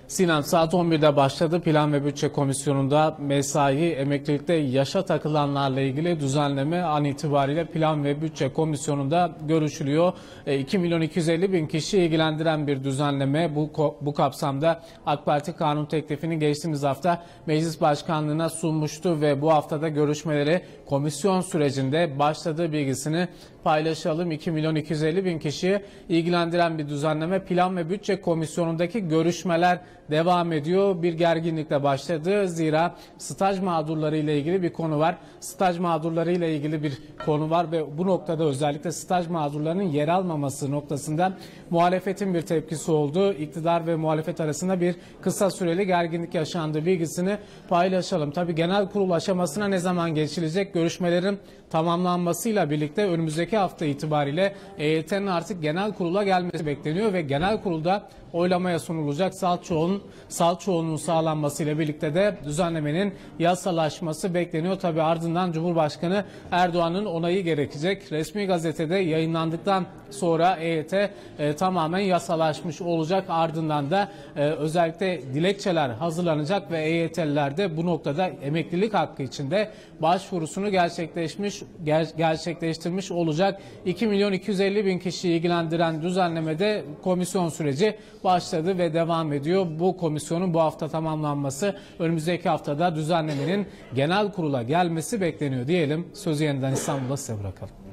Sinem, saat 11'de başladı. Plan ve Bütçe Komisyonu'nda mesai, emeklilikte yaşa takılanlarla ilgili düzenleme an itibariyle Plan ve Bütçe Komisyonu'nda görüşülüyor. 2.250.000 kişi ilgilendiren bir düzenleme. Bu kapsamda AK Parti kanun teklifini geçtiğimiz hafta Meclis Başkanlığı'na sunmuştu ve bu haftada görüşmeleri komisyon sürecinde başladığı bilgisini paylaşalım. 2.250.000 kişiyi ilgilendiren bir düzenleme. Plan ve Bütçe Komisyonu'ndaki görüşmeler devam ediyor. Bir gerginlikle başladı. Zira staj mağdurları ile ilgili bir konu var. Staj mağdurları ile ilgili bir konu var ve bu noktada özellikle staj mağdurlarının yer almaması noktasında muhalefetin bir tepkisi oldu. İktidar ve muhalefet arasında bir kısa süreli gerginlik yaşandı bilgisini paylaşalım. Tabii genel kurul aşamasına ne zaman geçilecek? Görüşmelerin tamamlanmasıyla birlikte önümüzdeki hafta itibariyle EYT'nin artık genel kurula gelmesi bekleniyor ve genel kurulda oylamaya sunulacak. Salt çoğunluğun sağlanmasıyla birlikte de düzenlemenin yasalaşması bekleniyor. Tabii ardından Cumhurbaşkanı Erdoğan'ın onayı gerekecek. Resmi gazetede yayınlandıktan sonra EYT tamamen yasalaşmış olacak. Ardından da özellikle dilekçeler hazırlanacak ve EYT'liler de bu noktada emeklilik hakkı için de başvurusunu gerçekleştirmiş olacak. 2.250.000 kişiyi ilgilendiren düzenlemede komisyon süreci başladı ve devam ediyor. Bu komisyonun bu hafta tamamlanması, önümüzdeki haftada düzenlemenin genel kurula gelmesi bekleniyor diyelim. Sözü yeniden İstanbul'a size bırakalım.